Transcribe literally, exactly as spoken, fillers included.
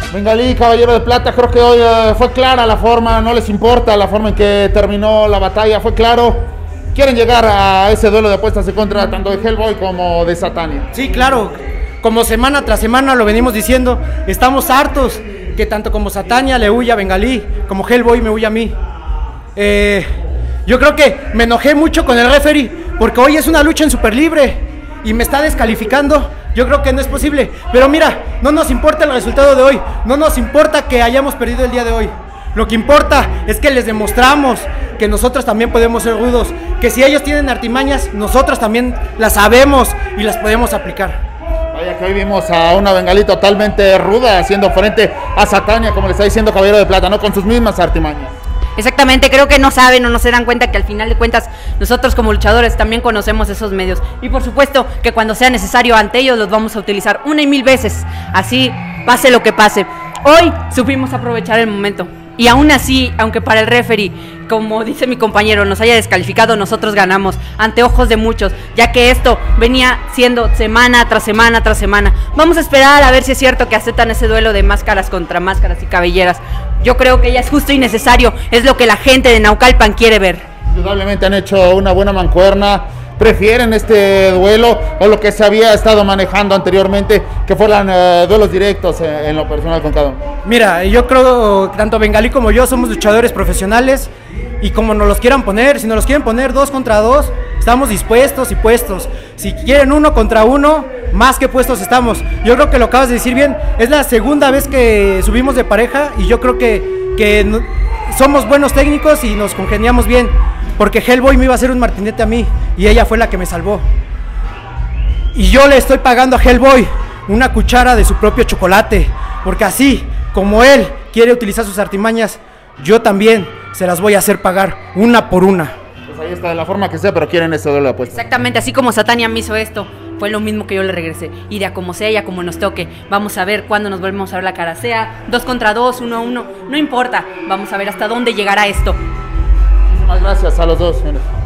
Bengalí, Caballero de Plata, creo que hoy uh, fue clara la forma, no les importa la forma en que terminó la batalla, fue claro. Quieren llegar a ese duelo de apuestas en contra tanto de Hellboy como de Satania. Sí, claro, como semana tras semana lo venimos diciendo, estamos hartos que tanto como Satania le huya a Bengalí, como Hellboy me huya a mí. Eh, yo creo que me enojé mucho con el referee, porque hoy es una lucha en super libre y me está descalificando. Yo creo que no es posible, pero mira, no nos importa el resultado de hoy, no nos importa que hayamos perdido el día de hoy. Lo que importa es que les demostramos que nosotros también podemos ser rudos, que si ellos tienen artimañas, nosotros también las sabemos y las podemos aplicar. Vaya que hoy vimos a una Bengalí totalmente ruda haciendo frente a Satania, como le está diciendo Caballero de Plata, ¿no? Con sus mismas artimañas. Exactamente, creo que no saben o no se dan cuenta que al final de cuentas nosotros como luchadores también conocemos esos medios y por supuesto que cuando sea necesario ante ellos los vamos a utilizar una y mil veces, así pase lo que pase. Hoy supimos aprovechar el momento y aún así, aunque para el referee, como dice mi compañero, nos haya descalificado, nosotros ganamos ante ojos de muchos, ya que esto venía siendo semana tras semana tras semana. Vamos a esperar a ver si es cierto que aceptan ese duelo de máscaras contra máscaras y cabelleras. Yo creo que ya es justo y necesario, es lo que la gente de Naucalpan quiere ver. Indudablemente han hecho una buena mancuerna. ¿Prefieren este duelo o lo que se había estado manejando anteriormente, que fueran uh, duelos directos en, en lo personal con cada uno? Mira, yo creo que tanto Bengalí como yo somos luchadores profesionales y como nos los quieran poner, si nos los quieren poner dos contra dos, estamos dispuestos y puestos. Si quieren uno contra uno, más que puestos estamos. Yo creo que lo acabas de decir bien, es la segunda vez que subimos de pareja y yo creo que, que no, somos buenos técnicos y nos congeniamos bien. Porque Hellboy me iba a hacer un martinete a mí y ella fue la que me salvó. Y yo le estoy pagando a Hellboy una cuchara de su propio chocolate, porque así como él quiere utilizar sus artimañas, yo también se las voy a hacer pagar una por una. Pues ahí está, de la forma que sea, pero quieren ese duelo de apuestas. Exactamente, así como Satania me hizo esto, fue lo mismo que yo le regresé. Y de a como sea y a como nos toque, vamos a ver cuándo nos volvemos a ver la cara. Sea dos contra dos, uno a uno, no importa, vamos a ver hasta dónde llegará esto. Muchas gracias a los dos, señores.